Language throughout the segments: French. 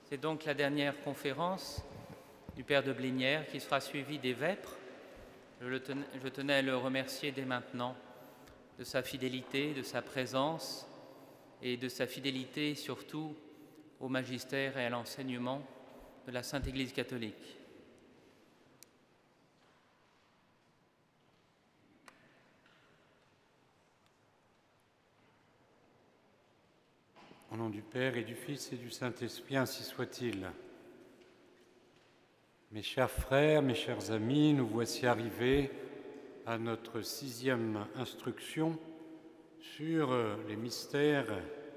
C'est donc la dernière conférence du Père de Blinières qui sera suivie des vêpres. Je tenais à le remercier dès maintenant de sa fidélité, de sa présence et de sa fidélité surtout au magistère et à l'enseignement de la Sainte Église catholique. Au nom du Père et du Fils et du Saint-Esprit, ainsi soit-il. Mes chers frères, mes chers amis, nous voici arrivés à notre 6e instruction sur les mystères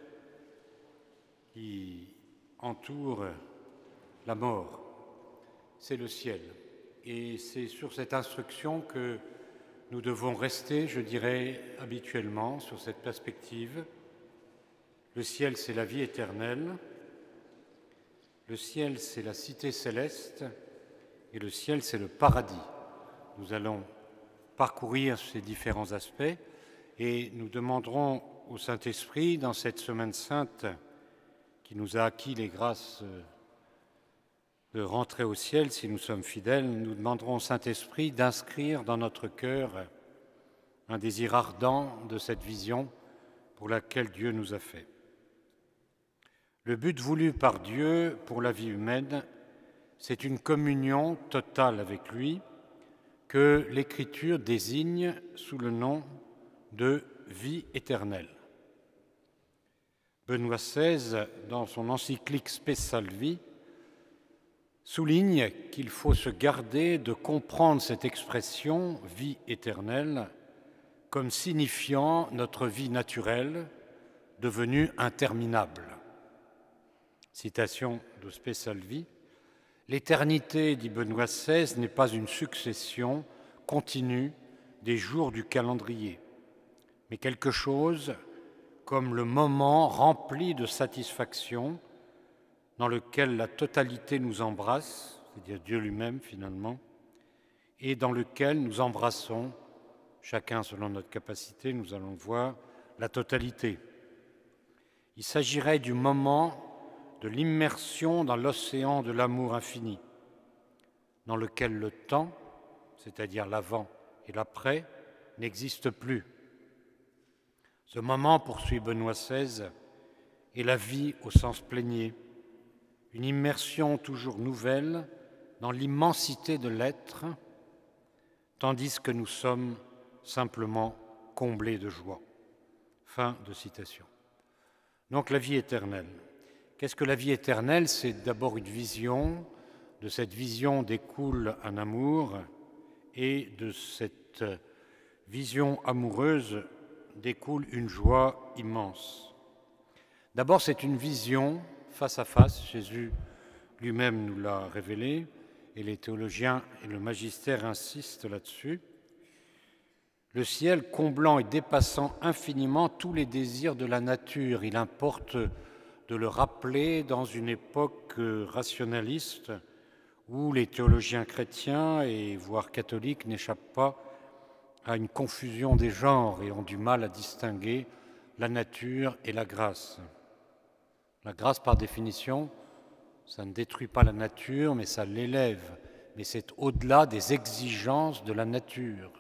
qui entourent la mort. C'est le ciel. Et c'est sur cette instruction que nous devons rester, je dirais, habituellement, sur cette perspective. Le ciel, c'est la vie éternelle. Le ciel, c'est la cité céleste. Et le ciel, c'est le paradis. Nous allons parcourir ces différents aspects et nous demanderons au Saint-Esprit, dans cette semaine sainte qui nous a acquis les grâces de rentrer au ciel si nous sommes fidèles, nous demanderons au Saint-Esprit d'inscrire dans notre cœur un désir ardent de cette vision pour laquelle Dieu nous a fait. Le but voulu par Dieu pour la vie humaine, c'est une communion totale avec lui que l'Écriture désigne sous le nom de vie éternelle. Benoît XVI, dans son encyclique Spe Salvi, souligne qu'il faut se garder de comprendre cette expression « vie éternelle » comme signifiant notre vie naturelle devenue interminable. Citation de Spe Salvi. L'éternité, dit Benoît XVI, n'est pas une succession continue des jours du calendrier, mais quelque chose comme le moment rempli de satisfaction dans lequel la totalité nous embrasse, c'est-à-dire Dieu lui-même finalement, et dans lequel nous embrassons, chacun selon notre capacité, nous allons voir, la totalité. Il s'agirait du moment de l'immersion dans l'océan de l'amour infini, dans lequel le temps, c'est-à-dire l'avant et l'après, n'existe plus. Ce moment, poursuit Benoît XVI, est la vie au sens plénier, une immersion toujours nouvelle dans l'immensité de l'être, tandis que nous sommes simplement comblés de joie. Fin de citation. Donc la vie éternelle. Qu'est-ce que la vie éternelle? C'est d'abord une vision. De cette vision découle un amour et de cette vision amoureuse découle une joie immense. D'abord, c'est une vision face à face. Jésus lui-même nous l'a révélé et les théologiens et le magistère insistent là-dessus. Le ciel comblant et dépassant infiniment tous les désirs de la nature. Il importe de le rappeler dans une époque rationaliste où les théologiens chrétiens et voire catholiques n'échappent pas à une confusion des genres et ont du mal à distinguer la nature et la grâce. La grâce, par définition, ça ne détruit pas la nature, mais ça l'élève. Mais c'est au-delà des exigences de la nature.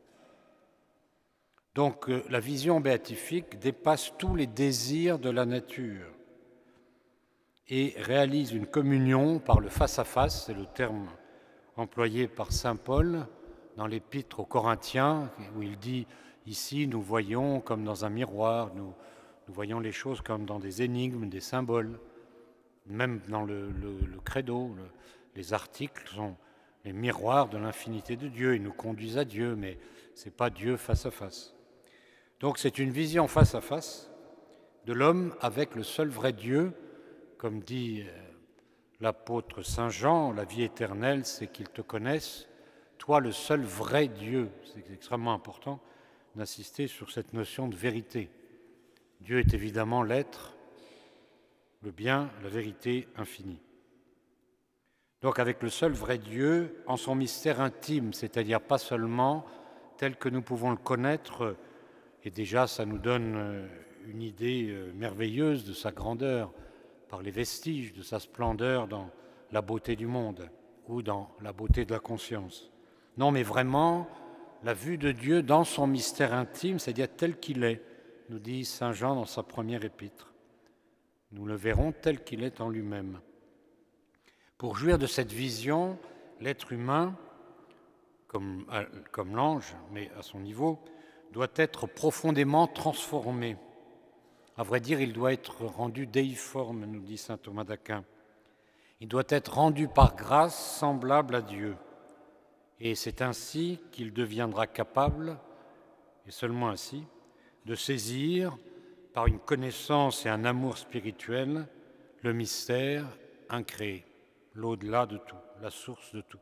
Donc la vision béatifique dépasse tous les désirs de la nature et réalise une communion par le face-à-face, c'est le terme employé par saint Paul dans l'épître aux Corinthiens, où il dit « Ici, nous voyons comme dans un miroir, nous voyons les choses comme dans des énigmes, des symboles. » Même dans le credo, les articles sont les miroirs de l'infinité de Dieu. Ils nous conduisent à Dieu, mais ce n'est pas Dieu face à face. Donc c'est une vision face à face de l'homme avec le seul vrai Dieu. Comme dit l'apôtre Saint Jean, la vie éternelle, c'est qu'ils te connaissent, toi le seul vrai Dieu. C'est extrêmement important d'insister sur cette notion de vérité. Dieu est évidemment l'être, le bien, la vérité infinie. Donc avec le seul vrai Dieu, en son mystère intime, c'est-à-dire pas seulement tel que nous pouvons le connaître, et déjà ça nous donne une idée merveilleuse de sa grandeur, par les vestiges de sa splendeur dans la beauté du monde ou dans la beauté de la conscience. Non, mais vraiment, la vue de Dieu dans son mystère intime, c'est-à-dire tel qu'il est, nous dit saint Jean dans sa première épître. Nous le verrons tel qu'il est en lui-même. Pour jouir de cette vision, l'être humain, comme l'ange, mais à son niveau, doit être profondément transformé. À vrai dire, il doit être rendu déiforme, nous dit saint Thomas d'Aquin. Il doit être rendu par grâce semblable à Dieu. Et c'est ainsi qu'il deviendra capable, et seulement ainsi, de saisir, par une connaissance et un amour spirituel, le mystère incréé, l'au-delà de tout, la source de tout.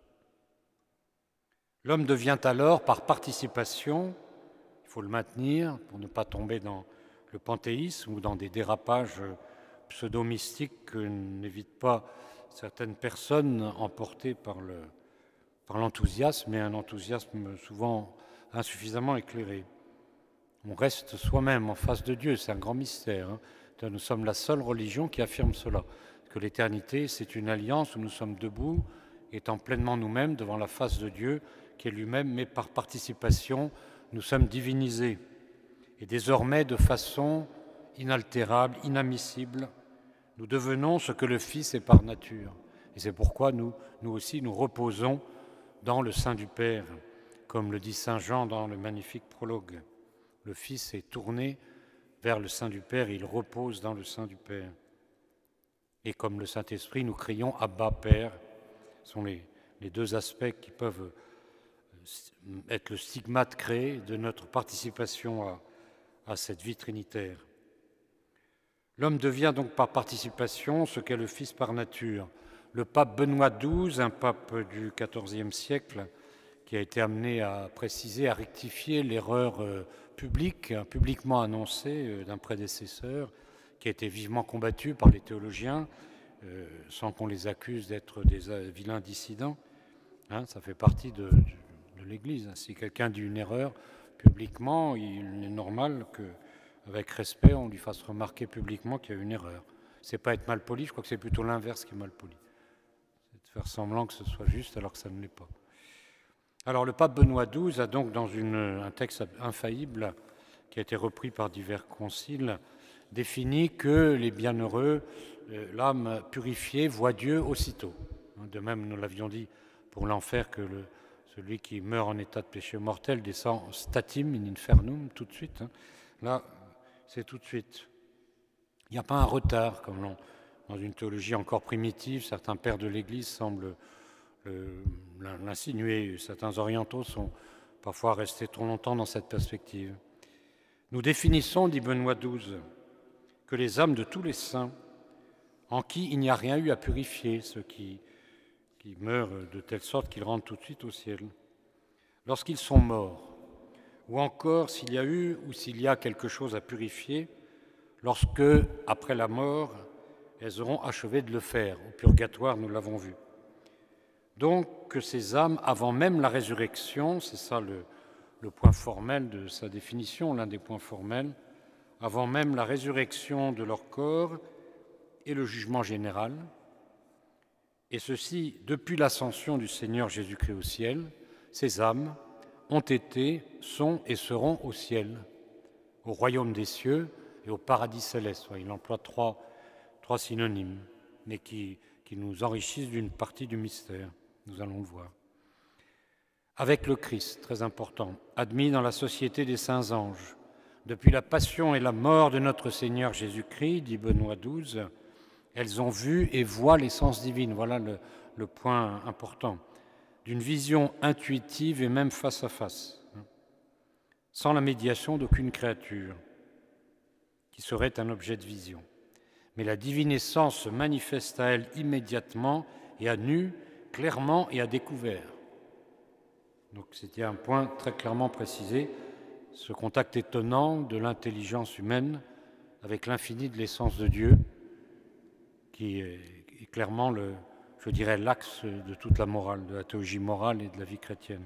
L'homme devient alors, par participation, il faut le maintenir pour ne pas tomber dans le panthéisme ou dans des dérapages pseudo-mystiques que n'évitent pas certaines personnes emportées par l'enthousiasme, et un enthousiasme souvent insuffisamment éclairé. On reste soi-même en face de Dieu, c'est un grand mystère. Nous sommes la seule religion qui affirme cela, que l'éternité, c'est une alliance où nous sommes debout, étant pleinement nous-mêmes devant la face de Dieu, qui est lui-même, mais par participation, nous sommes divinisés. Et désormais, de façon inaltérable, inadmissible, nous devenons ce que le Fils est par nature. Et c'est pourquoi nous aussi, nous reposons dans le sein du Père, comme le dit saint Jean dans le magnifique prologue. Le Fils est tourné vers le sein du Père et il repose dans le sein du Père. Et comme le Saint-Esprit, nous crions « Abba, Père ». Ce sont les deux aspects qui peuvent être le stigmate créé de notre participation à cette vie trinitaire. L'homme devient donc par participation ce qu'est le Fils par nature. Le pape Benoît XII, un pape du XIVe siècle, qui a été amené à préciser, à rectifier l'erreur publique, publiquement annoncée d'un prédécesseur, qui a été vivement combattu par les théologiens, sans qu'on les accuse d'être des vilains dissidents. Ça fait partie de l'Église. Si quelqu'un dit une erreur publiquement, il est normal qu'avec respect, on lui fasse remarquer publiquement qu'il y a une erreur. C'est pas être mal poli, je crois que c'est plutôt l'inverse qui est mal poli. C'est de faire semblant que ce soit juste alors que ça ne l'est pas. Alors le pape Benoît XII a donc dans un texte infaillible qui a été repris par divers conciles défini que les bienheureux, l'âme purifiée, voit Dieu aussitôt. De même, nous l'avions dit pour l'enfer que celui qui meurt en état de péché mortel descend statim in infernum tout de suite. Là, c'est tout de suite. Il n'y a pas un retard, comme dans une théologie encore primitive, certains pères de l'Église semblent l'insinuer. Certains orientaux sont parfois restés trop longtemps dans cette perspective. Nous définissons, dit Benoît XII, que les âmes de tous les saints, en qui il n'y a rien eu à purifier, ceux qui meurent de telle sorte qu'ils rentrent tout de suite au ciel, lorsqu'ils sont morts, ou encore s'il y a eu ou s'il y a quelque chose à purifier, lorsque, après la mort, elles auront achevé de le faire. Au purgatoire, nous l'avons vu. Donc, que ces âmes, avant même la résurrection, c'est ça le point formel de sa définition, l'un des points formels, avant même la résurrection de leur corps et le jugement général, et ceci depuis l'ascension du Seigneur Jésus-Christ au ciel, ces âmes ont été, sont et seront au ciel, au royaume des cieux et au paradis céleste. Il emploie trois synonymes, mais qui nous enrichissent d'une partie du mystère. Nous allons le voir. Avec le Christ, très important, admis dans la société des saints anges, depuis la passion et la mort de notre Seigneur Jésus-Christ, dit Benoît XII, elles ont vu et voient l'essence divine. Voilà le point important. D'une vision intuitive et même face à face, sans la médiation d'aucune créature qui serait un objet de vision. Mais la divine essence se manifeste à elle immédiatement et à nu, clairement et à découvert. Donc c'était un point très clairement précisé, ce contact étonnant de l'intelligence humaine avec l'infini de l'essence de Dieu, qui est clairement, je dirais, l'axe de toute la morale, de la théologie morale et de la vie chrétienne.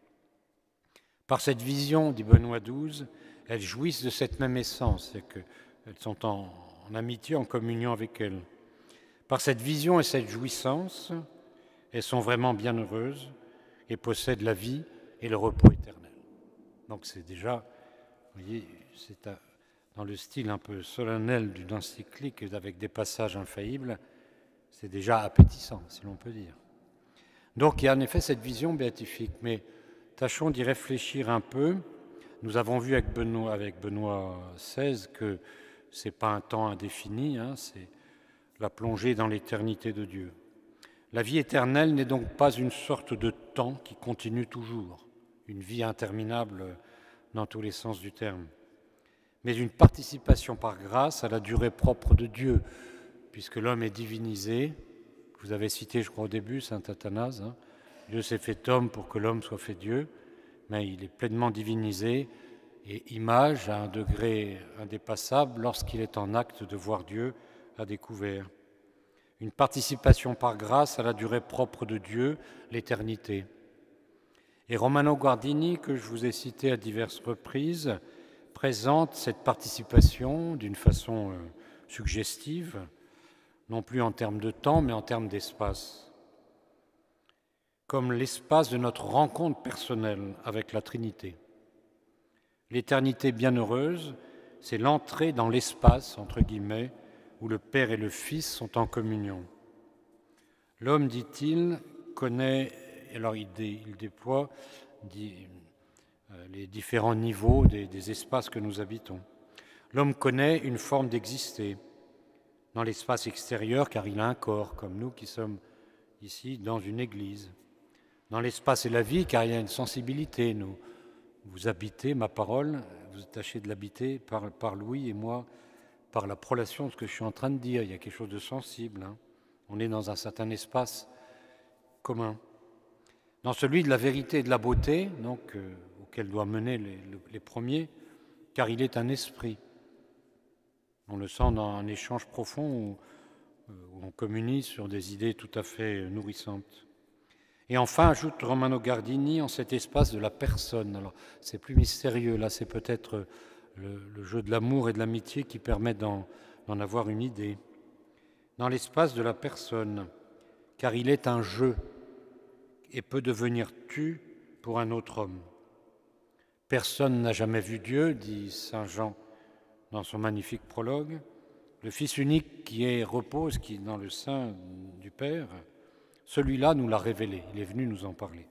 Par cette vision, dit Benoît XII, elles jouissent de cette même essence, c'est qu'elles sont en amitié, en communion avec elle. Par cette vision et cette jouissance, elles sont vraiment bienheureuses et possèdent la vie et le repos éternel. Donc c'est déjà, vous voyez, c'est dans le style un peu solennel d'une encyclique avec des passages infaillibles, c'est déjà appétissant, si l'on peut dire. Donc il y a en effet cette vision béatifique, mais tâchons d'y réfléchir un peu. Nous avons vu avec Benoît XVI que ce n'est pas un temps indéfini, c'est la plongée dans l'éternité de Dieu. La vie éternelle n'est donc pas une sorte de temps qui continue toujours, une vie interminable dans tous les sens du terme, mais une participation par grâce à la durée propre de Dieu, puisque l'homme est divinisé. Vous avez cité, je crois au début, saint Athanase, Dieu s'est fait homme pour que l'homme soit fait Dieu, mais il est pleinement divinisé et image à un degré indépassable lorsqu'il est en acte de voir Dieu à découvert. Une participation par grâce à la durée propre de Dieu, l'éternité. Et Romano Guardini, que je vous ai cité à diverses reprises, présente cette participation d'une façon suggestive, non plus en termes de temps, mais en termes d'espace, comme l'espace de notre rencontre personnelle avec la Trinité. L'éternité bienheureuse, c'est l'entrée dans l'espace, entre guillemets, où le Père et le Fils sont en communion. L'homme, dit-il, connaît, alors il déploie les différents niveaux des espaces que nous habitons. L'homme connaît une forme d'exister dans l'espace extérieur, car il a un corps, comme nous qui sommes ici dans une église. Dans l'espace et la vie, car il y a une sensibilité. Vous habitez ma parole, vous tâchez de l'habiter par Louis et moi, par la prolation de ce que je suis en train de dire. Il y a quelque chose de sensible. On est dans un certain espace commun. Dans celui de la vérité et de la beauté, donc, auquel doivent mener les premiers, car il est un esprit. On le sent dans un échange profond où on communie sur des idées tout à fait nourrissantes. Et enfin, ajoute Romano Guardini, en cet espace de la personne. Alors, c'est plus mystérieux, là, c'est peut-être le jeu de l'amour et de l'amitié qui permet d'en avoir une idée. Dans l'espace de la personne, car il est un jeu et peut devenir tu pour un autre homme. Personne n'a jamais vu Dieu, dit saint Jean dans son magnifique prologue. Le Fils unique qui repose, qui est dans le sein du Père, celui-là nous l'a révélé, il est venu nous en parler.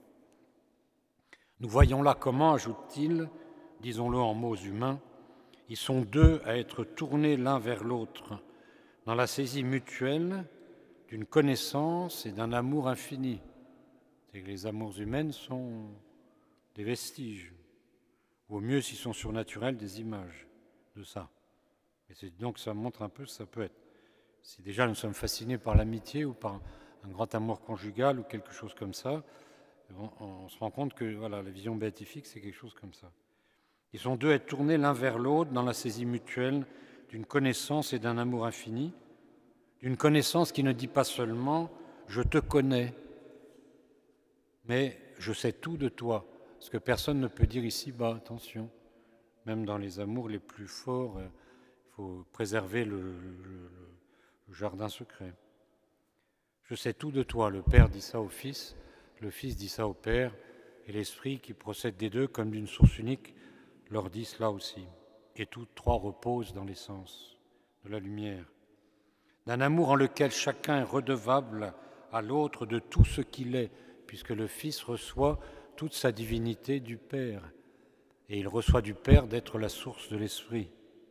Nous voyons là comment, ajoute-t-il, disons-le en mots humains, ils sont deux à être tournés l'un vers l'autre dans la saisie mutuelle d'une connaissance et d'un amour infini. C'est que les amours humaines sont des vestiges, ou au mieux, s'ils sont surnaturels, des images de ça. Et donc ça montre un peu ce que ça peut être. Si déjà nous sommes fascinés par l'amitié ou par un grand amour conjugal ou quelque chose comme ça, on se rend compte que voilà, la vision béatifique, c'est quelque chose comme ça. Ils sont deux à être tournés l'un vers l'autre dans la saisie mutuelle d'une connaissance et d'un amour infini, d'une connaissance qui ne dit pas seulement « je te connais », mais « je sais tout de toi », ce que personne ne peut dire ici-bas, attention. Même dans les amours les plus forts, il faut préserver le jardin secret. Je sais tout de toi, le Père dit ça au Fils, le Fils dit ça au Père, et l'Esprit qui procède des deux comme d'une source unique leur dit cela aussi. Et tous trois reposent dans l'essence de la lumière, d'un amour en lequel chacun est redevable à l'autre de tout ce qu'il est, puisque le Fils reçoit toute sa divinité du Père, et il reçoit du Père d'être la source de l'Esprit.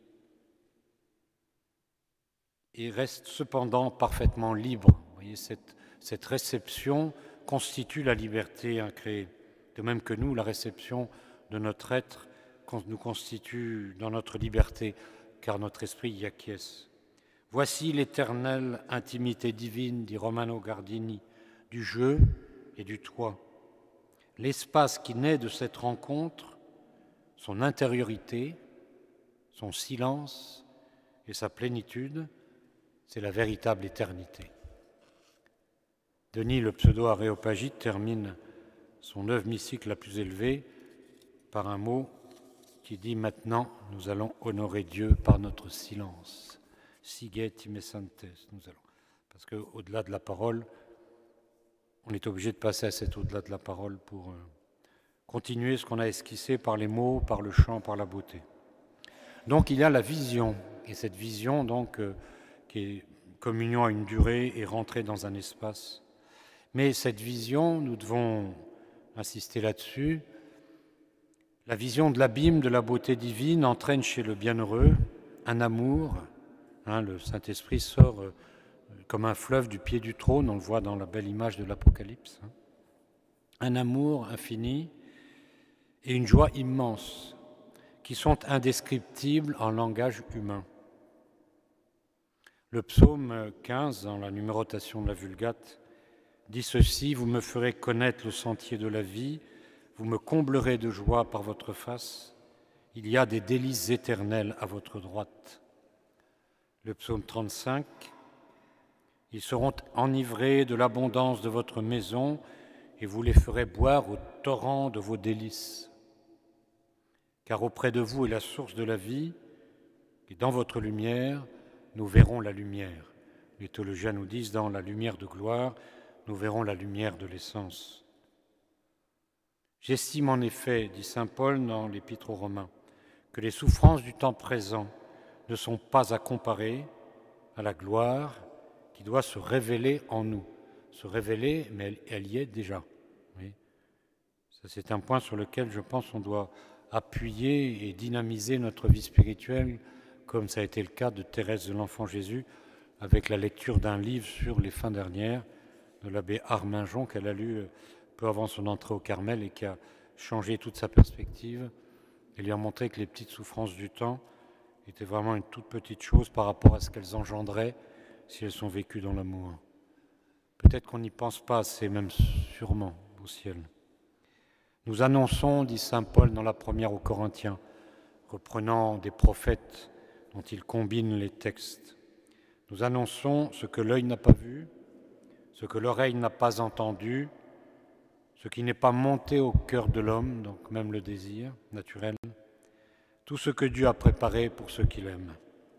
Il reste cependant parfaitement libre. Vous voyez, cette réception constitue la liberté incréée, de même que nous, la réception de notre être nous constitue dans notre liberté, car notre esprit y acquiesce. Voici l'éternelle intimité divine, dit Romano Guardini, du je et du toi. L'espace qui naît de cette rencontre, son intériorité, son silence et sa plénitude, c'est la véritable éternité. Denis, le pseudo-aréopagite, termine son œuvre mystique la plus élevée par un mot qui dit « Maintenant, nous allons honorer Dieu par notre silence. Sige time sanctes » nous allons. Parce qu'au-delà de la parole, on est obligé de passer à cet au-delà de la parole pour continuer ce qu'on a esquissé par les mots, par le chant, par la beauté. Donc il y a la vision, et cette vision donc qui est communion à une durée et rentrée dans un espace. Mais cette vision, nous devons insister là-dessus, la vision de l'abîme de la beauté divine entraîne chez le bienheureux un amour. Le Saint-Esprit sort comme un fleuve du pied du trône, on le voit dans la belle image de l'Apocalypse. Un amour infini et une joie immense qui sont indescriptibles en langage humain. Le psaume 15, dans la numérotation de la Vulgate, dit ceci: « Vous me ferez connaître le sentier de la vie, vous me comblerez de joie par votre face, il y a des délices éternelles à votre droite. » Le psaume 35, « Ils seront enivrés de l'abondance de votre maison et vous les ferez boire au torrent de vos délices. Car auprès de vous est la source de la vie, et dans votre lumière, nous verrons la lumière. » Les théologiens nous disent, dans la lumière de gloire, nous verrons la lumière de l'essence. J'estime en effet, dit saint Paul dans l'Épître aux Romains, que les souffrances du temps présent ne sont pas à comparer à la gloire qui doit se révéler en nous. Se révéler, mais elle y est déjà. Oui. Ça, c'est un point sur lequel je pense qu'on doit appuyer et dynamiser notre vie spirituelle, comme ça a été le cas de Thérèse de l'Enfant Jésus, avec la lecture d'un livre sur les fins dernières de l'abbé Arminjon, qu'elle a lu peu avant son entrée au Carmel et qui a changé toute sa perspective et lui a montré que les petites souffrances du temps étaient vraiment une toute petite chose par rapport à ce qu'elles engendraient si elles sont vécues dans l'amour. Peut-être qu'on n'y pense pas assez, même sûrement, au ciel. Nous annonçons, dit saint Paul dans la première aux Corinthiens, reprenant des prophètes dont il combine les textes, nous annonçons ce que l'œil n'a pas vu, ce que l'oreille n'a pas entendu, ce qui n'est pas monté au cœur de l'homme, donc même le désir naturel, tout ce que Dieu a préparé pour ceux qui l'aiment.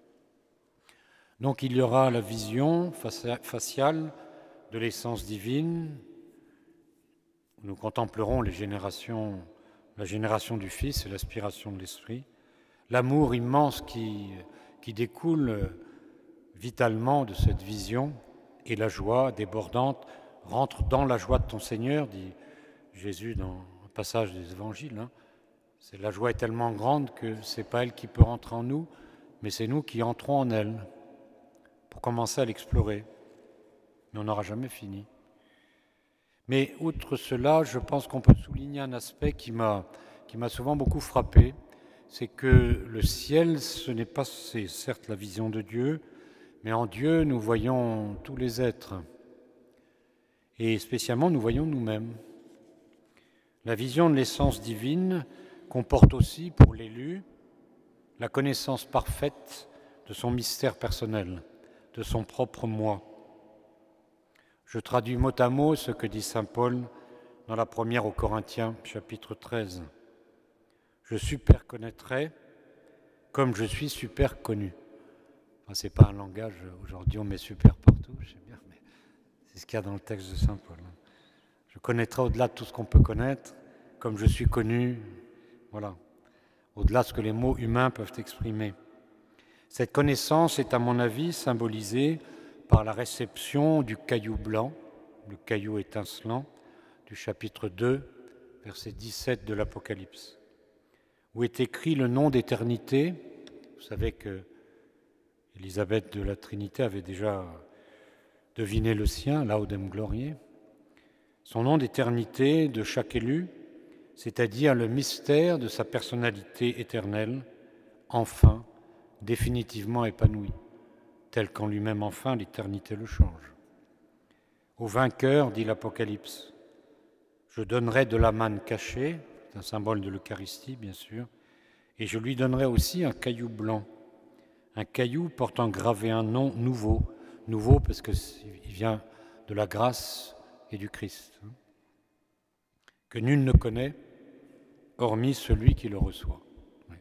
Donc il y aura la vision faciale de l'essence divine. Nous contemplerons la génération du Fils et l'aspiration de l'Esprit, l'amour immense qui découle vitalement de cette vision et la joie débordante. Rentre dans la joie de ton Seigneur, dit Jésus dans un passage des Évangiles. La joie est tellement grande que ce n'est pas elle qui peut rentrer en nous, mais c'est nous qui entrons en elle pour commencer à l'explorer. Mais on n'aura jamais fini. Mais outre cela, je pense qu'on peut souligner un aspect qui m'a souvent beaucoup frappé, c'est que le ciel, c'est certes la vision de Dieu, mais en Dieu, nous voyons tous les êtres. Et spécialement, nous voyons nous-mêmes. La vision de l'essence divine comporte aussi, pour l'élu, la connaissance parfaite de son mystère personnel, de son propre moi. Je traduis mot à mot ce que dit saint Paul dans la première aux Corinthiens, chapitre 13. Je superconnaîtrai comme je suis super connu. Enfin, ce n'est pas un langage, aujourd'hui on met super partout, je sais bien, mais c'est ce qu'il y a dans le texte de saint Paul. Je connaîtrai au-delà de tout ce qu'on peut connaître, comme je suis connu, voilà, au-delà de ce que les mots humains peuvent exprimer. Cette connaissance est, à mon avis, symbolisée par la réception du caillou blanc, le caillou étincelant, du chapitre 2, verset 17 de l'Apocalypse, où est écrit le nom d'éternité. Vous savez que Élisabeth de la Trinité avait déjà deviné le sien, Laudem Gloriae. Son nom d'éternité de chaque élu, c'est-à-dire le mystère de sa personnalité éternelle, enfin, définitivement épanoui, tel qu'en lui-même enfin l'éternité le change. Au vainqueur, dit l'Apocalypse, je donnerai de la manne cachée, c'est un symbole de l'Eucharistie bien sûr, et je lui donnerai aussi un caillou blanc, un caillou portant gravé un nom nouveau parce qu'il vient de la grâce et du Christ, que nul ne connaît, hormis celui qui le reçoit.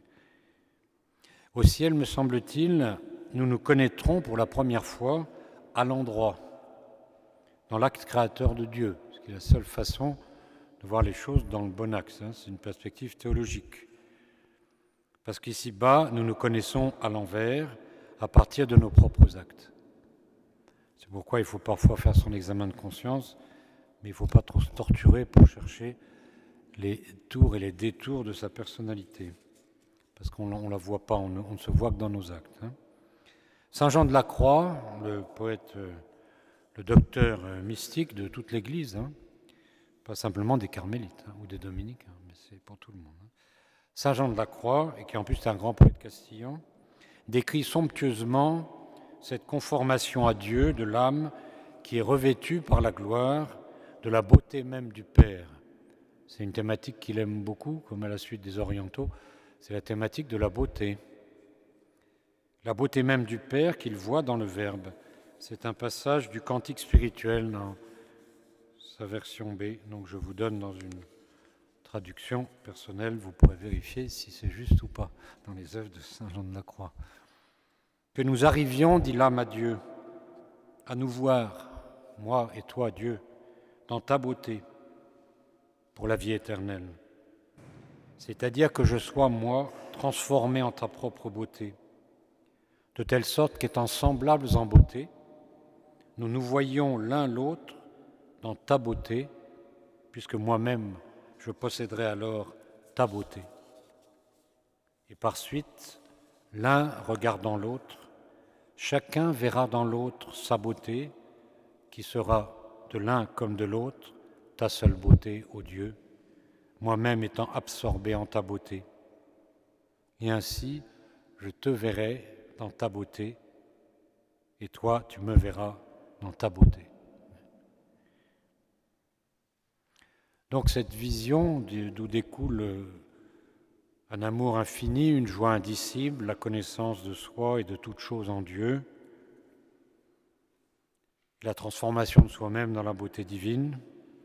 Au ciel, me semble-t-il, nous nous connaîtrons pour la première fois à l'endroit, dans l'acte créateur de Dieu, ce qui est la seule façon de voir les choses dans le bon axe. C'est une perspective théologique. Parce qu'ici-bas, nous nous connaissons à l'envers, à partir de nos propres actes. C'est pourquoi il faut parfois faire son examen de conscience, mais il ne faut pas trop se torturer pour chercher les tours et les détours de sa personnalité. Parce qu'on ne la voit pas, on ne se voit que dans nos actes. Saint Jean de la Croix, le poète, le docteur mystique de toute l'Église, pas simplement des carmélites ou des dominicains, mais c'est pour tout le monde. Saint Jean de la Croix, et qui en plus est un grand poète castillan, décrit somptueusement cette conformation à Dieu de l'âme qui est revêtue par la gloire de la beauté même du Père. C'est une thématique qu'il aime beaucoup, comme à la suite des orientaux, c'est la thématique de la beauté. La beauté même du Père qu'il voit dans le Verbe. C'est un passage du Cantique spirituel dans sa version B, donc je vous donne dans une traduction personnelle, vous pourrez vérifier si c'est juste ou pas dans les œuvres de Saint Jean de la Croix. Que nous arrivions, dit l'âme à Dieu, à nous voir, moi et toi, Dieu, dans ta beauté, pour la vie éternelle. C'est-à-dire que je sois, moi, transformé en ta propre beauté, de telle sorte qu'étant semblables en beauté, nous nous voyions l'un l'autre dans ta beauté, puisque moi-même, je posséderai alors ta beauté. Et par suite, l'un regardant l'autre, chacun verra dans l'autre sa beauté, qui sera de l'un comme de l'autre ta seule beauté, ô Dieu, moi-même étant absorbé en ta beauté. Et ainsi, je te verrai dans ta beauté, et toi, tu me verras dans ta beauté. Donc cette vision d'où découle un amour infini, une joie indicible, la connaissance de soi et de toute chose en Dieu, la transformation de soi-même dans la beauté divine,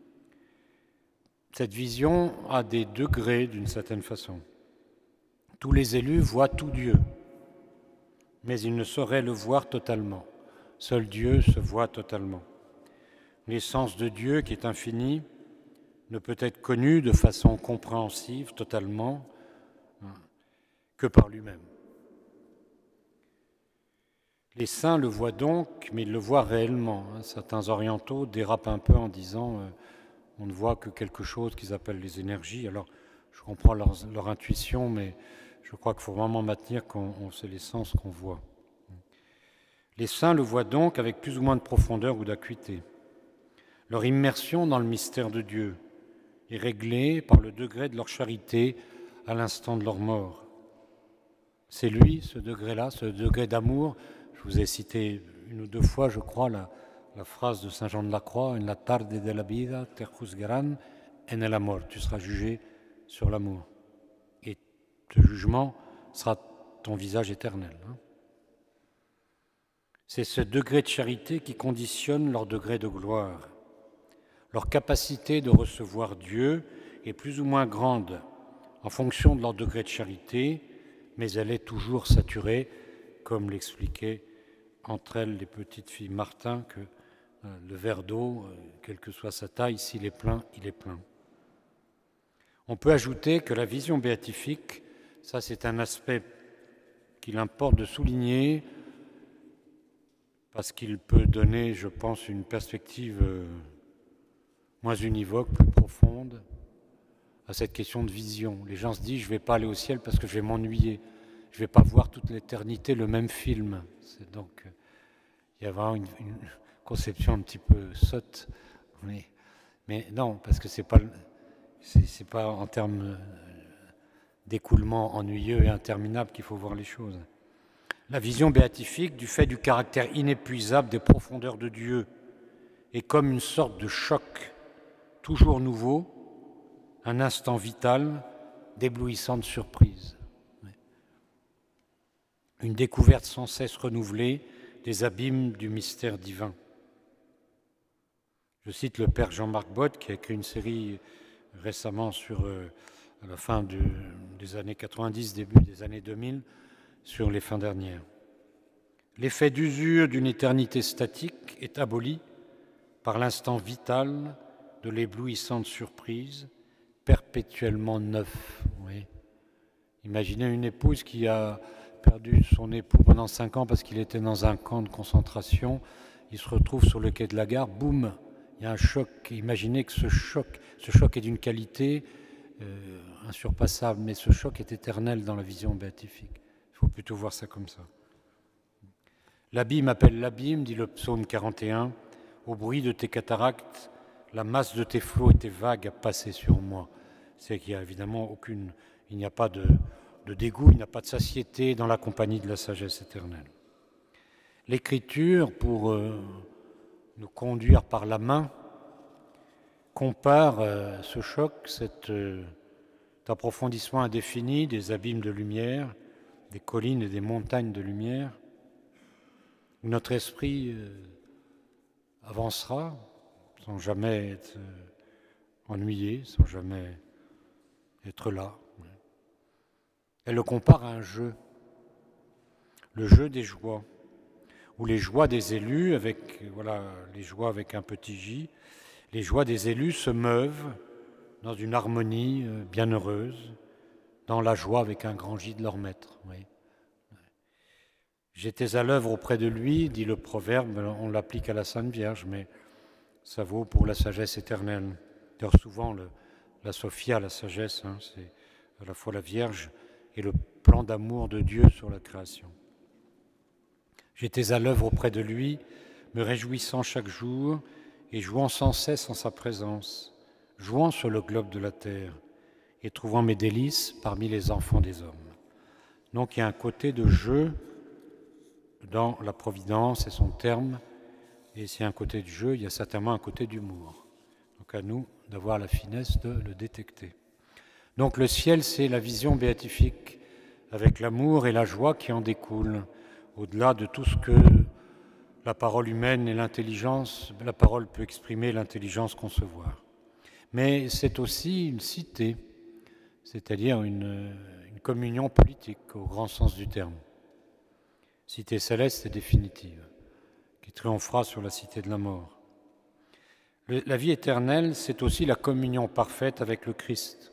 cette vision a des degrés d'une certaine façon. Tous les élus voient tout Dieu, mais ils ne sauraient le voir totalement. Seul Dieu se voit totalement. L'essence de Dieu, qui est infinie, ne peut être connue de façon compréhensive totalement que par lui-même. Les saints le voient donc, mais ils le voient réellement. Certains orientaux dérapent un peu en disant on ne voit que quelque chose qu'ils appellent les énergies. Alors, je comprends leur intuition, mais je crois qu'il faut vraiment maintenir qu'on c'est l'essence qu'on voit. Les saints le voient donc avec plus ou moins de profondeur ou d'acuité. Leur immersion dans le mystère de Dieu est réglée par le degré de leur charité à l'instant de leur mort. C'est lui, ce degré-là, ce degré d'amour. Je vous ai cité une ou deux fois, je crois, la phrase de Saint Jean de la Croix, « En la tarde de la vida te juzgarán en el amor ». Tu seras jugé sur l'amour. Et ce jugement sera ton visage éternel. C'est ce degré de charité qui conditionne leur degré de gloire. Leur capacité de recevoir Dieu est plus ou moins grande en fonction de leur degré de charité, mais elle est toujours saturée, comme l'expliquaient entre elles les petites filles Martin, que le verre d'eau, quelle que soit sa taille, s'il est plein, il est plein. On peut ajouter que la vision béatifique, ça c'est un aspect qu'il importe de souligner, parce qu'il peut donner, je pense, une perspective moins univoque, plus profonde à cette question de vision. Les gens se disent, je ne vais pas aller au ciel parce que je vais m'ennuyer. Je ne vais pas voir toute l'éternité le même film. C'est donc, il y a vraiment une conception un petit peu sotte. Mais non, parce que c'est pas en termes d'écoulement ennuyeux et interminable qu'il faut voir les choses. La vision béatifique, du fait du caractère inépuisable des profondeurs de Dieu, est comme une sorte de choc toujours nouveau, un instant vital d'éblouissante surprise. Une découverte sans cesse renouvelée des abîmes du mystère divin. Je cite le père Jean-Marc Bott qui a écrit une série récemment à la fin des années 90, début des années 2000, sur les fins dernières. L'effet d'usure d'une éternité statique est aboli par l'instant vital de l'éblouissante surprise, perpétuellement neuf. Oui. Imaginez une épouse qui a perdu son époux pendant 5 ans parce qu'il était dans un camp de concentration. Il se retrouve sur le quai de la gare, boum, il y a un choc. Imaginez que ce choc est d'une qualité insurpassable, mais ce choc est éternel dans la vision béatifique. Il faut plutôt voir ça comme ça. L'abîme appelle l'abîme, dit le psaume 41, au bruit de tes cataractes, la masse de tes flots et tes vagues a passé sur moi. C'est qu'il n'y a évidemment il n'y a pas de dégoût, il n'y a pas de satiété dans la compagnie de la sagesse éternelle. L'Écriture, pour nous conduire par la main, compare ce choc, cet approfondissement indéfini des abîmes de lumière, des collines et des montagnes de lumière, où notre esprit avancera sans jamais être ennuyé, sans jamais être là. Elle le compare à un jeu, le jeu des joies, où les joies des élus, les joies avec un petit J, les joies des élus se meuvent dans une harmonie bienheureuse, dans la joie avec un grand J de leur maître. Oui. J'étais à l'œuvre auprès de lui, dit le proverbe, on l'applique à la Sainte Vierge, mais ça vaut pour la sagesse éternelle. D'ailleurs, souvent, la Sophia, la sagesse, c'est à la fois la Vierge et le plan d'amour de Dieu sur la création. J'étais à l'œuvre auprès de lui, me réjouissant chaque jour et jouant sans cesse en sa présence, jouant sur le globe de la terre et trouvant mes délices parmi les enfants des hommes. Donc il y a un côté de jeu dans la providence et son terme, et s'il y a un côté de jeu, il y a certainement un côté d'humour. Donc à nous d'avoir la finesse de le détecter. Donc le ciel, c'est la vision béatifique, avec l'amour et la joie qui en découlent, au-delà de tout ce que la parole humaine et l'intelligence, la parole peut exprimer, l'intelligence concevoir. Mais c'est aussi une cité, c'est-à-dire une communion politique au grand sens du terme. Cité céleste et définitive, qui triomphera sur la cité de la mort. La vie éternelle, c'est aussi la communion parfaite avec le Christ.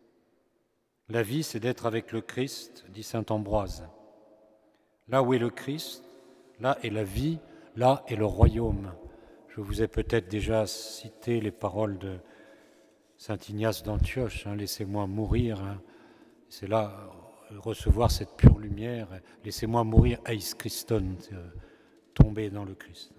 La vie, c'est d'être avec le Christ, dit saint Ambroise. Là où est le Christ, là est la vie, là est le royaume. Je vous ai peut-être déjà cité les paroles de saint Ignace d'Antioche, laissez-moi mourir. C'est là recevoir cette pure lumière. Laissez-moi mourir eis Christon, tomber dans le Christ.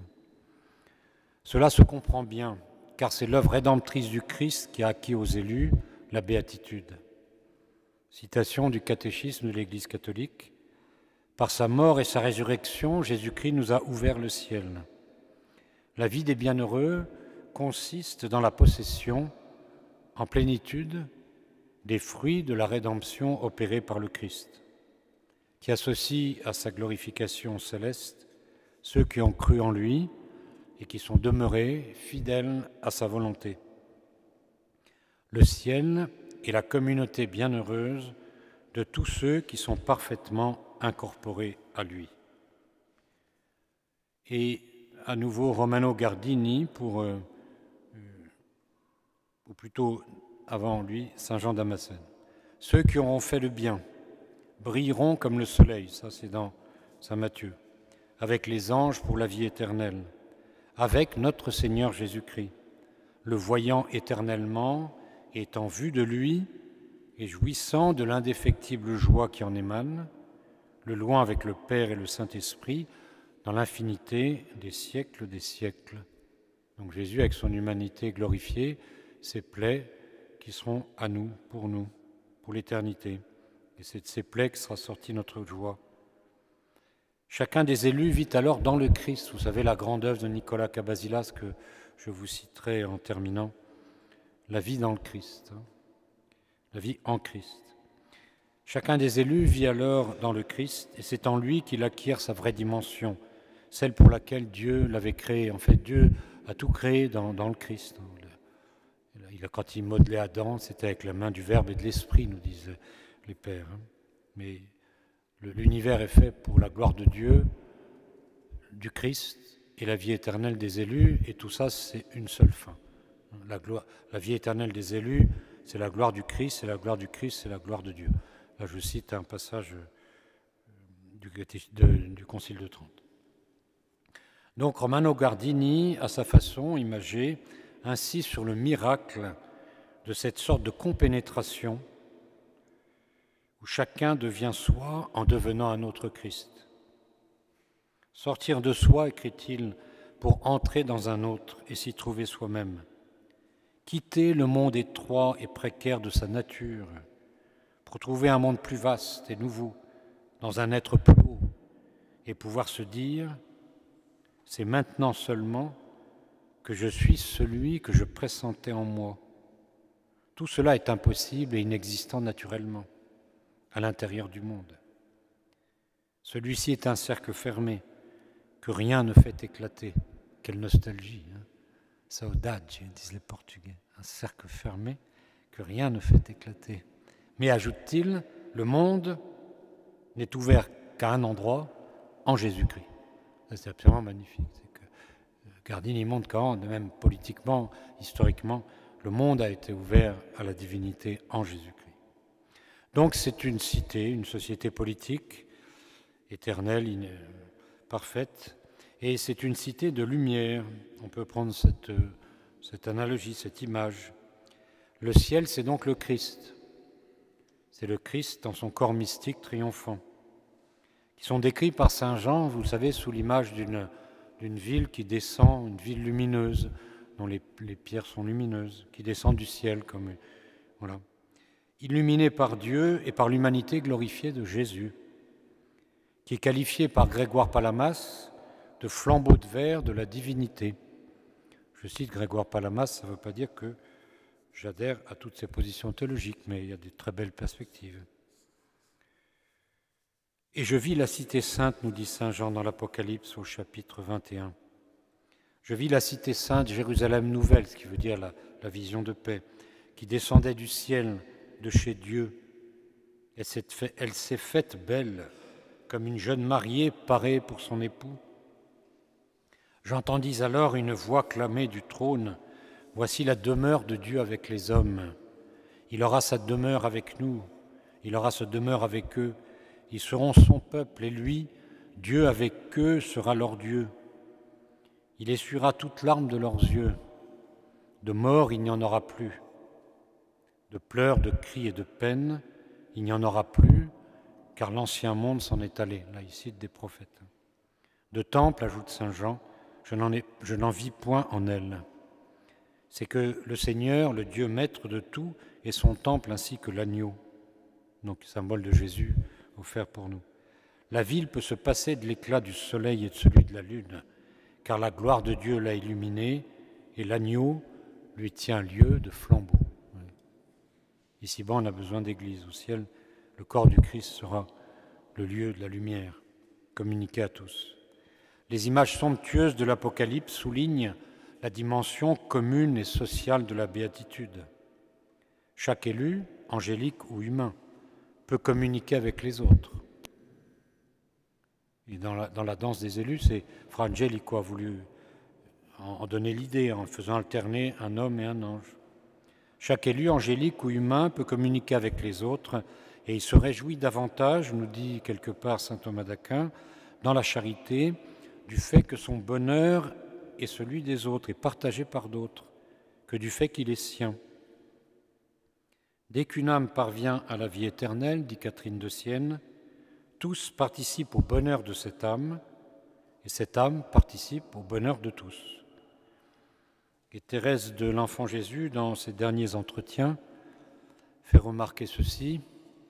Cela se comprend bien, car c'est l'œuvre rédemptrice du Christ qui a acquis aux élus la béatitude. Citation du catéchisme de l'Église catholique. Par sa mort et sa résurrection, Jésus-Christ nous a ouvert le ciel. La vie des bienheureux consiste dans la possession, en plénitude, des fruits de la rédemption opérée par le Christ, qui associe à sa glorification céleste ceux qui ont cru en lui et qui sont demeurés fidèles à sa volonté. Le ciel est la communauté bienheureuse de tous ceux qui sont parfaitement incorporés à lui. Et à nouveau Romano Gardini, ou plutôt avant lui, Saint Jean Damascène. Ceux qui auront fait le bien brilleront comme le soleil, ça c'est dans Saint Matthieu, avec les anges pour la vie éternelle, avec notre Seigneur Jésus-Christ, le voyant éternellement, étant vu de lui et jouissant de l'indéfectible joie qui en émane, le loin avec le Père et le Saint-Esprit, dans l'infinité des siècles des siècles. Donc Jésus, avec son humanité glorifiée, ses plaies qui seront à nous, pour l'éternité. Et c'est de ces plaies que sera sortie notre joie. Chacun des élus vit alors dans le Christ. Vous savez la grande œuvre de Nicolas Cabasilas que je vous citerai en terminant. La vie dans le Christ, la vie en Christ. Chacun des élus vit alors dans le Christ et c'est en lui qu'il acquiert sa vraie dimension, celle pour laquelle Dieu l'avait créé. En fait, Dieu a tout créé dans le Christ. Quand il modelait Adam, c'était avec la main du Verbe et de l'Esprit, nous disent les pères. Mais l'univers est fait pour la gloire de Dieu, du Christ et la vie éternelle des élus, et tout ça, c'est une seule fin. La vie éternelle des élus, c'est la gloire du Christ, et la gloire du Christ, c'est la gloire de Dieu. Là, je cite un passage du Concile de Trente. Donc, Romano Guardini, à sa façon imagée, insiste sur le miracle de cette sorte de compénétration où chacun devient soi en devenant un autre Christ. Sortir de soi, écrit-il, pour entrer dans un autre et s'y trouver soi-même. Quitter le monde étroit et précaire de sa nature pour trouver un monde plus vaste et nouveau, dans un être plus haut, et pouvoir se dire « c'est maintenant seulement que je suis celui que je pressentais en moi ». Tout cela est impossible et inexistant naturellement, à l'intérieur du monde. Celui-ci est un cercle fermé, que rien ne fait éclater. Quelle nostalgie, hein? Saudade, disent les Portugais. Un cercle fermé que rien ne fait éclater. Mais, ajoute-t-il, le monde n'est ouvert qu'à un endroit, en Jésus-Christ. C'est absolument magnifique. C'est que Guardini montre quand même politiquement, historiquement, le monde a été ouvert à la divinité en Jésus-Christ. Donc c'est une cité, une société politique, éternelle, parfaite, et c'est une cité de lumière. On peut prendre cette analogie, cette image. Le ciel, c'est donc le Christ. C'est le Christ dans son corps mystique triomphant, qui sont décrits par saint Jean, vous le savez, sous l'image d'une ville qui descend, une ville lumineuse, dont les pierres sont lumineuses, qui descend du ciel, comme voilà, illuminée par Dieu et par l'humanité glorifiée de Jésus, qui est qualifié par Grégoire Palamas de flambeau de verre de la divinité. Je cite Grégoire Palamas, ça ne veut pas dire que j'adhère à toutes ces positions théologiques, mais il y a des très belles perspectives. Et je vis la cité sainte, nous dit saint Jean dans l'Apocalypse au chapitre 21. Je vis la cité sainte, Jérusalem nouvelle, ce qui veut dire la vision de paix, qui descendait du ciel de chez Dieu. Elle s'est faite belle, comme une jeune mariée parée pour son époux. J'entendis alors une voix clamer du trône, « Voici la demeure de Dieu avec les hommes. Il aura sa demeure avec nous, il aura sa demeure avec eux. Ils seront son peuple et lui, Dieu avec eux, sera leur Dieu. Il essuiera toute larme de leurs yeux. De mort, il n'y en aura plus. De pleurs, de cris et de peines, il n'y en aura plus, car l'ancien monde s'en est allé. » Là, il cite des prophètes. De temple, ajoute saint Jean, je n'en vis point en elle. C'est que le Seigneur, le Dieu maître de tout, est son temple ainsi que l'agneau, donc symbole de Jésus offert pour nous. La ville peut se passer de l'éclat du soleil et de celui de la lune, car la gloire de Dieu l'a illuminée et l'agneau lui tient lieu de flambeau. Ici-bas, on a besoin d'église. Au ciel, le corps du Christ sera le lieu de la lumière, communiqué à tous. Les images somptueuses de l'Apocalypse soulignent la dimension commune et sociale de la béatitude. Chaque élu, angélique ou humain, peut communiquer avec les autres. Et dans la danse des élus, c'est Fra Angelico a voulu en donner l'idée en faisant alterner un homme et un ange. Chaque élu, angélique ou humain, peut communiquer avec les autres et il se réjouit davantage, nous dit quelque part saint Thomas d'Aquin, dans la charité, du fait que son bonheur est celui des autres et partagé par d'autres, que du fait qu'il est sien. Dès qu'une âme parvient à la vie éternelle, dit Catherine de Sienne, tous participent au bonheur de cette âme et cette âme participe au bonheur de tous. Et Thérèse de l'Enfant Jésus, dans ses derniers entretiens, fait remarquer ceci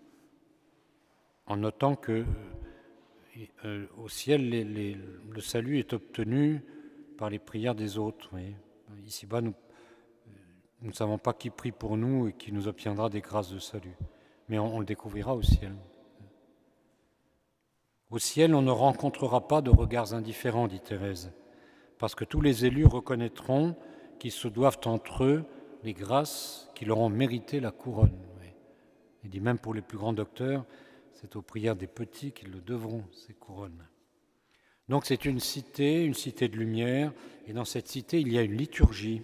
en notant que au ciel, le salut est obtenu par les prières des autres. Ici-bas, nous ne savons pas qui prie pour nous et qui nous obtiendra des grâces de salut. Mais on le découvrira au ciel. Au ciel, on ne rencontrera pas de regards indifférents, dit Thérèse, parce que tous les élus reconnaîtront qu'ils se doivent entre eux les grâces qui leur ont mérité la couronne. Il dit même pour les plus grands docteurs, c'est aux prières des petits qu'ils le devront, ces couronnes. Donc c'est une cité de lumière, et dans cette cité, il y a une liturgie.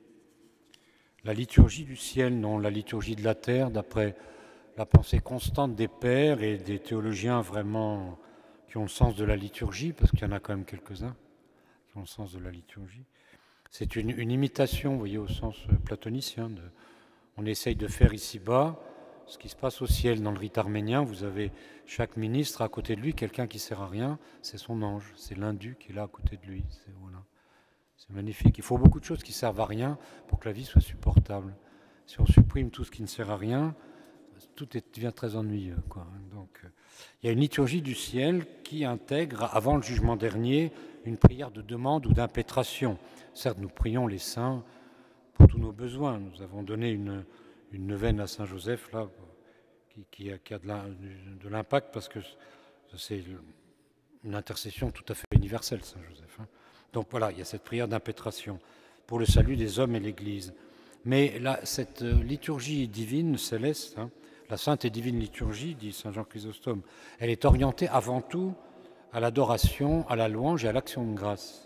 La liturgie du ciel, non la liturgie de la terre, d'après la pensée constante des pères et des théologiens vraiment qui ont le sens de la liturgie, parce qu'il y en a quand même quelques-uns qui ont le sens de la liturgie. C'est une imitation, vous voyez, au sens platonicien. On essaye de faire ici-bas ce qui se passe au ciel. Dans le rite arménien, vous avez chaque ministre à côté de lui, quelqu'un qui ne sert à rien, c'est son ange, c'est l'indu qui est là à côté de lui. Voilà. C'est magnifique. Il faut beaucoup de choses qui ne servent à rien pour que la vie soit supportable. Si on supprime tout ce qui ne sert à rien, tout devient très ennuyeux, quoi. Donc, il y a une liturgie du ciel qui intègre, avant le jugement dernier, une prière de demande ou d'impétration. Certes, nous prions les saints pour tous nos besoins. Nous avons donné une neuvaine à Saint Joseph, là, qui a de l'impact, parce que c'est une intercession tout à fait universelle, Saint Joseph. Donc voilà, il y a cette prière d'impétration pour le salut des hommes et l'Église. Mais là, cette liturgie divine, céleste, la sainte et divine liturgie, dit Saint Jean Chrysostome, elle est orientée avant tout à l'adoration, à la louange et à l'action de grâce.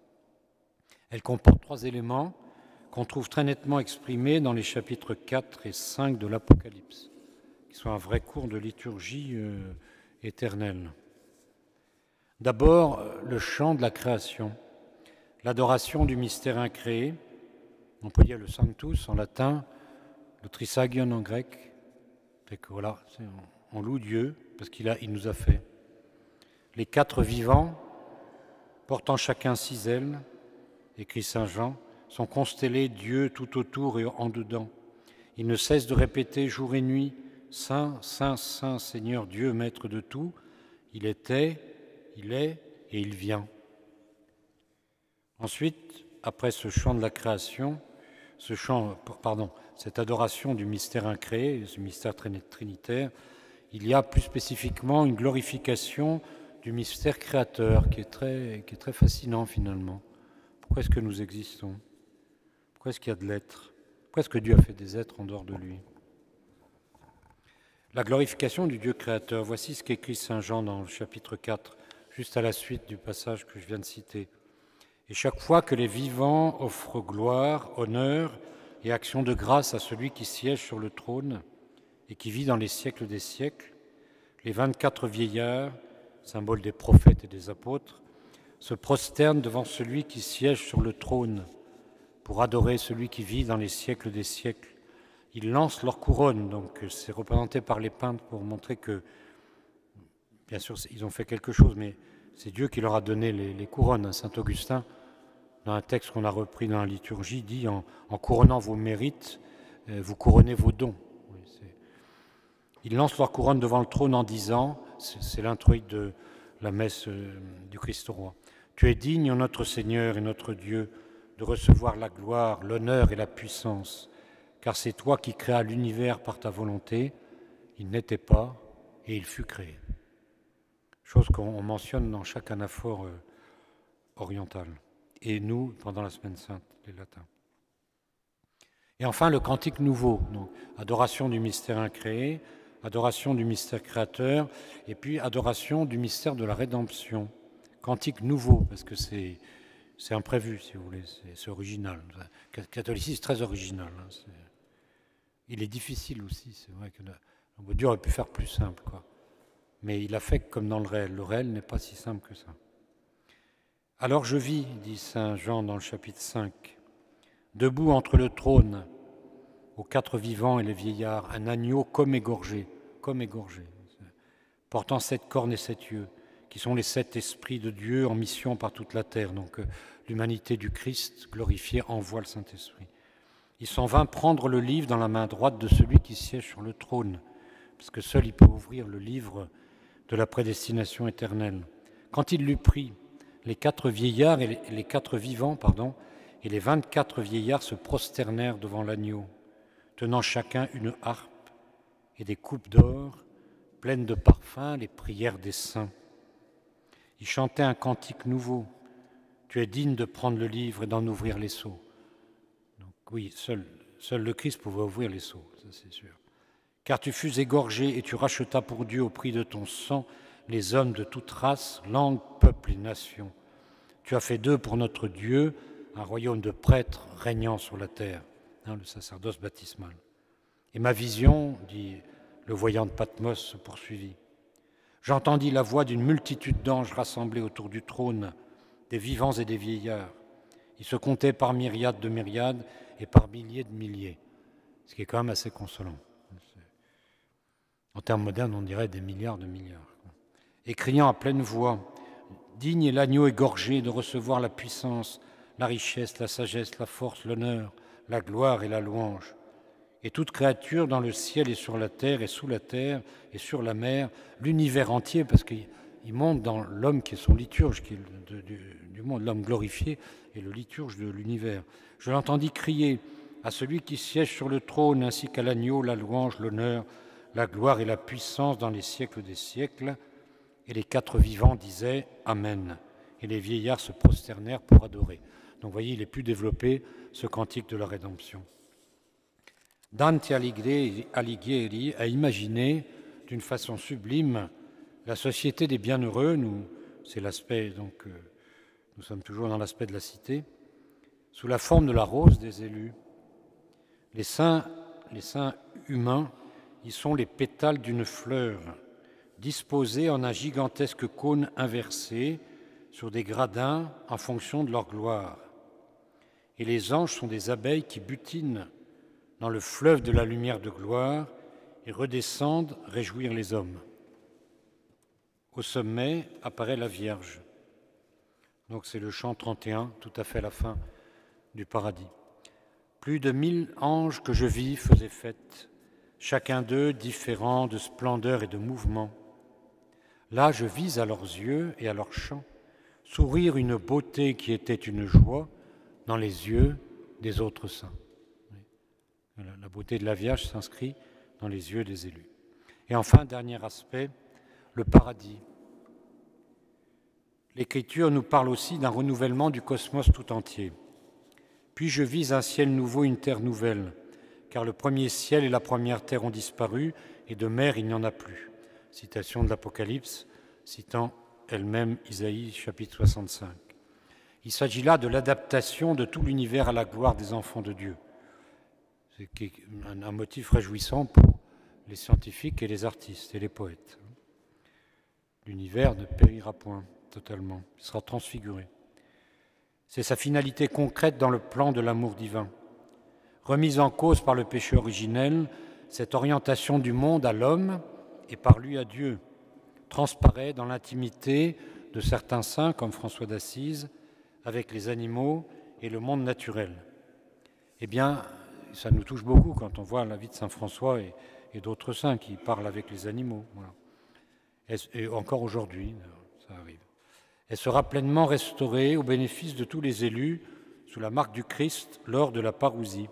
Elle comporte 3 éléments qu'on trouve très nettement exprimés dans les chapitres 4 et 5 de l'Apocalypse, qui sont un vrai cours de liturgie éternelle. D'abord, le chant de la création, l'adoration du mystère incréé, on peut dire le Sanctus en latin, le Trisagion en grec. C'est que voilà, on loue Dieu parce qu'il nous a fait. Les 4 vivants, portant chacun 6 ailes, écrit Saint Jean, sont constellés Dieu tout autour et en dedans. Ils ne cessent de répéter jour et nuit, Saint, Saint, Saint, Seigneur Dieu, Maître de tout. Il était, il est et il vient. Ensuite, après ce chant de la création, cette adoration du mystère incréé, ce mystère trinitaire, il y a plus spécifiquement une glorification du mystère créateur qui est très fascinant finalement. Pourquoi est-ce que nous existons? Pourquoi est-ce qu'il y a de l'être? Pourquoi est-ce que Dieu a fait des êtres en dehors de lui? La glorification du Dieu créateur, voici ce qu'écrit Saint Jean dans le chapitre 4, juste à la suite du passage que je viens de citer. Et chaque fois que les vivants offrent gloire, honneur et action de grâce à celui qui siège sur le trône et qui vit dans les siècles des siècles, les 24 vieillards, symbole des prophètes et des apôtres, se prosternent devant celui qui siège sur le trône pour adorer celui qui vit dans les siècles des siècles. Ils lancent leur couronne, donc c'est représenté par les peintres pour montrer que, bien sûr, ils ont fait quelque chose, mais c'est Dieu qui leur a donné les couronnes. Saint Augustin, dans un texte qu'on a repris dans la liturgie, dit en couronnant vos mérites, vous couronnez vos dons. Ils lancent leur couronne devant le trône en disant, c'est l'introït de la messe du Christ roi, tu es digne, notre Seigneur et notre Dieu, de recevoir la gloire, l'honneur et la puissance, car c'est toi qui créas l'univers par ta volonté, il n'était pas et il fut créé. Chose qu'on mentionne dans chaque anaphore oriental. Et nous, pendant la Semaine Sainte, les latins. Et enfin, le cantique nouveau, donc adoration du mystère incréé, adoration du mystère créateur, et puis adoration du mystère de la rédemption. Cantique nouveau, parce que c'est imprévu, si vous voulez, c'est original. Le catholicisme est très original. Il est difficile aussi, c'est vrai que Dieu aurait pu faire plus simple, quoi. Mais il a fait comme dans le réel. Le réel n'est pas si simple que ça. Alors je vis, dit Saint Jean dans le chapitre 5, debout entre le trône, aux 4 vivants et les vieillards, un agneau comme égorgé, portant 7 cornes et 7 yeux, qui sont les 7 esprits de Dieu en mission par toute la terre. Donc l'humanité du Christ glorifié envoie le Saint-Esprit. Il s'en vint prendre le livre dans la main droite de celui qui siège sur le trône, parce que seul il peut ouvrir le livre de la prédestination éternelle. Quand il l'eut pris, les 4 vieillards et les 4 vivants, et les 24 vieillards se prosternèrent devant l'agneau, tenant chacun une harpe et des coupes d'or pleines de parfums, les prières des saints. Ils chantaient un cantique nouveau. Tu es digne de prendre le livre et d'en ouvrir les sceaux. Donc oui, seul le Christ pouvait ouvrir les sceaux, ça c'est sûr. Car tu fus égorgé et tu rachetas pour Dieu au prix de ton sang les hommes de toute race, langue, peuple et nation. Tu as fait d'eux pour notre Dieu un royaume de prêtres régnant sur la terre. » Le sacerdoce baptismal. Et ma vision, dit le voyant de Patmos, se poursuivit. J'entendis la voix d'une multitude d'anges rassemblés autour du trône, des vivants et des vieillards. Ils se comptaient par myriades de myriades et par milliers de milliers, ce qui est quand même assez consolant. En termes modernes, on dirait des milliards de milliards. Et criant à pleine voix, « Digne est l'agneau égorgé de recevoir la puissance, la richesse, la sagesse, la force, l'honneur, la gloire et la louange. » Et toute créature dans le ciel et sur la terre et sous la terre et sur la mer, l'univers entier, parce qu'il monte dans l'homme qui est son liturge, qui est du monde, l'homme glorifié, et le liturge de l'univers. Je l'entendis crier à celui qui siège sur le trône, ainsi qu'à l'agneau, la louange, l'honneur, la gloire et la puissance dans les siècles des siècles. Et les quatre vivants disaient « Amen ». Et les vieillards se prosternèrent pour adorer. Donc vous voyez, il est plus développé, ce cantique de la rédemption. Dante Alighieri a imaginé d'une façon sublime la société des bienheureux. C'est l'aspect, donc nous sommes toujours dans l'aspect de la cité, sous la forme de la rose des élus. Les saints humains, ils sont les pétales d'une fleur, disposés en un gigantesque cône inversé sur des gradins en fonction de leur gloire. Et les anges sont des abeilles qui butinent dans le fleuve de la lumière de gloire et redescendent réjouir les hommes. Au sommet apparaît la Vierge. Donc c'est le chant 31, tout à fait à la fin du paradis. Plus de 1000 anges que je vis faisaient fête, chacun d'eux différent de splendeur et de mouvement. Là, je vis à leurs yeux et à leurs chants sourire une beauté qui était une joie dans les yeux des autres saints. La beauté de la Vierge s'inscrit dans les yeux des élus. Et enfin, dernier aspect, le paradis. L'Écriture nous parle aussi d'un renouvellement du cosmos tout entier. Puis je vis un ciel nouveau, une terre nouvelle, car le premier ciel et la première terre ont disparu, et de mer il n'y en a plus. Citation de l'Apocalypse, citant elle-même Isaïe, chapitre 65. Il s'agit là de l'adaptation de tout l'univers à la gloire des enfants de Dieu. C'est un motif réjouissant pour les scientifiques et les artistes et les poètes. L'univers ne périra point totalement, il sera transfiguré. C'est sa finalité concrète dans le plan de l'amour divin. Remise en cause par le péché originel, cette orientation du monde à l'homme et par lui à Dieu transparaît dans l'intimité de certains saints comme François d'Assise avec les animaux et le monde naturel. Eh bien, ça nous touche beaucoup quand on voit la vie de saint François et d'autres saints qui parlent avec les animaux. Voilà. Et encore aujourd'hui, ça arrive. Elle sera pleinement restaurée au bénéfice de tous les élus sous la marque du Christ lors de la parousie.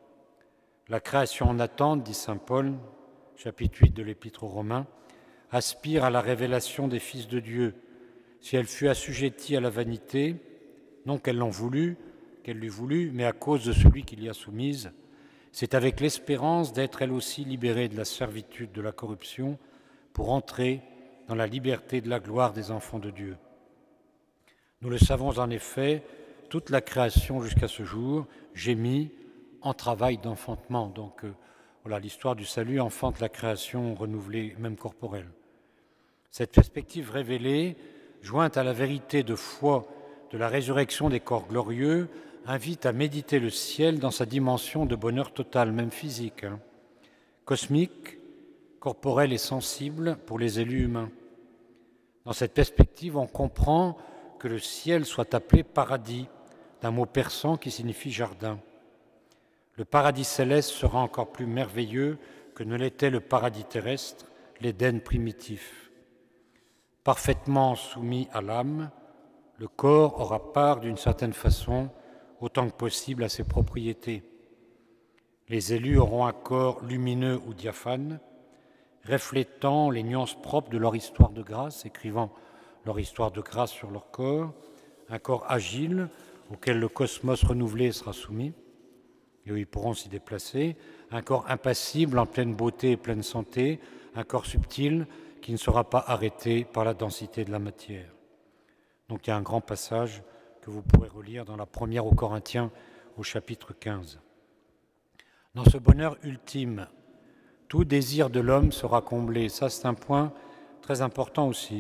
La création en attente, dit saint Paul, chapitre 8 de l'Épître aux Romains, aspire à la révélation des fils de Dieu. Si elle fut assujettie à la vanité, non qu'elle l'en voulût, qu'elle l'eût voulu, mais à cause de celui qui l'y a soumise, c'est avec l'espérance d'être elle aussi libérée de la servitude de la corruption pour entrer dans la liberté de la gloire des enfants de Dieu. Nous le savons en effet, toute la création jusqu'à ce jour gémit en travail d'enfantement. Donc voilà, l'histoire du salut enfante la création renouvelée, même corporelle. Cette perspective révélée, jointe à la vérité de foi de la résurrection des corps glorieux, invite à méditer le ciel dans sa dimension de bonheur total, même physique, cosmique, corporel et sensible pour les élus humains. Dans cette perspective, on comprend que le ciel soit appelé paradis, d'un mot persan qui signifie jardin. Le paradis céleste sera encore plus merveilleux que ne l'était le paradis terrestre, l'Éden primitif. Parfaitement soumis à l'âme, le corps aura part d'une certaine façon, autant que possible, à ses propriétés. Les élus auront un corps lumineux ou diaphane, reflétant les nuances propres de leur histoire de grâce, écrivant leur histoire de grâce sur leur corps, un corps agile auquel le cosmos renouvelé sera soumis, et où ils pourront s'y déplacer, un corps impassible en pleine beauté et pleine santé, un corps subtil qui ne sera pas arrêté par la densité de la matière. Donc il y a un grand passage que vous pourrez relire dans la première aux Corinthiens au chapitre 15. Dans ce bonheur ultime, tout désir de l'homme sera comblé. Ça, c'est un point très important aussi.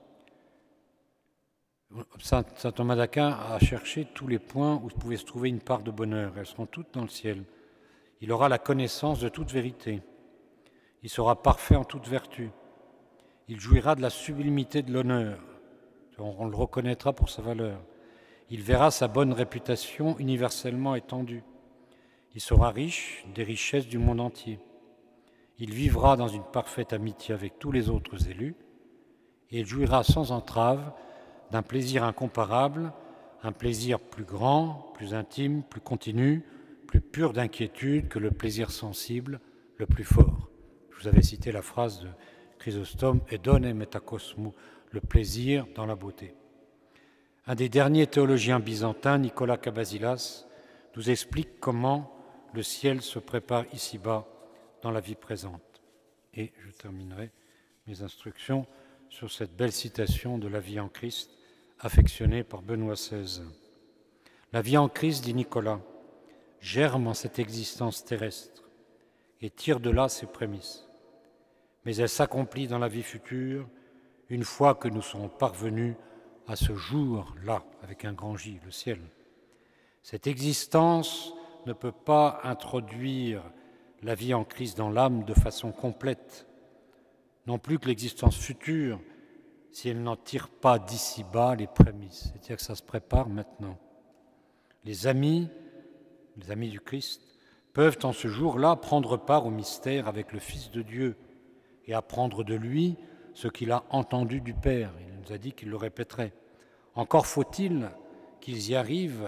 Saint Thomas d'Aquin a cherché tous les points où pouvait se trouver une part de bonheur. Elles seront toutes dans le ciel. Il aura la connaissance de toute vérité. Il sera parfait en toute vertu. Il jouira de la sublimité de l'honneur. On le reconnaîtra pour sa valeur. Il verra sa bonne réputation universellement étendue. Il sera riche des richesses du monde entier. Il vivra dans une parfaite amitié avec tous les autres élus et il jouira sans entrave d'un plaisir incomparable, un plaisir plus grand, plus intime, plus continu, plus pur d'inquiétude que le plaisir sensible le plus fort. Je vous avais cité la phrase de Chrysostome, « Edone metakosmou », le plaisir dans la beauté. Un des derniers théologiens byzantins, Nicolas Kabasilas, nous explique comment le ciel se prépare ici-bas dans la vie présente. Et je terminerai mes instructions sur cette belle citation de la vie en Christ, affectionnée par Benoît XVI. La vie en Christ, dit Nicolas, germe en cette existence terrestre et tire de là ses prémices. Mais elle s'accomplit dans la vie future une fois que nous serons parvenus à ce jour-là, avec un grand J, le ciel. Cette existence ne peut pas introduire la vie en Christ dans l'âme de façon complète, non plus que l'existence future, si elle n'en tire pas d'ici-bas les prémices. C'est-à-dire que ça se prépare maintenant. Les amis du Christ, peuvent en ce jour-là prendre part au mystère avec le Fils de Dieu et apprendre de lui ce qu'il a entendu du Père. Il nous a dit qu'il le répéterait. Encore faut-il qu'ils y arrivent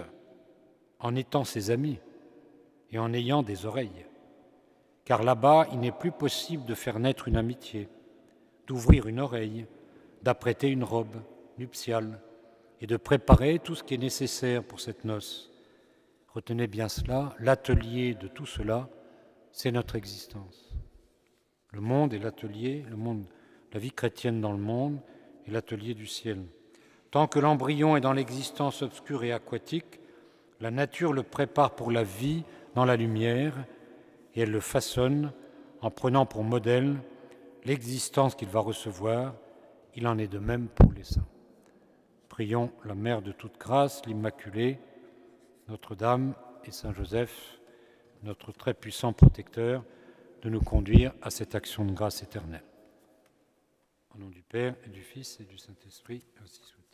en étant ses amis et en ayant des oreilles. Car là-bas, il n'est plus possible de faire naître une amitié, d'ouvrir une oreille, d'apprêter une robe nuptiale et de préparer tout ce qui est nécessaire pour cette noce. Retenez bien cela, l'atelier de tout cela, c'est notre existence. Le monde est l'atelier, la vie chrétienne dans le monde est l'atelier du ciel. Tant que l'embryon est dans l'existence obscure et aquatique, la nature le prépare pour la vie dans la lumière et elle le façonne en prenant pour modèle l'existence qu'il va recevoir. Il en est de même pour les saints. Prions la Mère de toute grâce, l'Immaculée, Notre-Dame et Saint Joseph, notre très puissant protecteur, de nous conduire à cette action de grâce éternelle. Au nom du Père et du Fils et du Saint-Esprit, ainsi soit.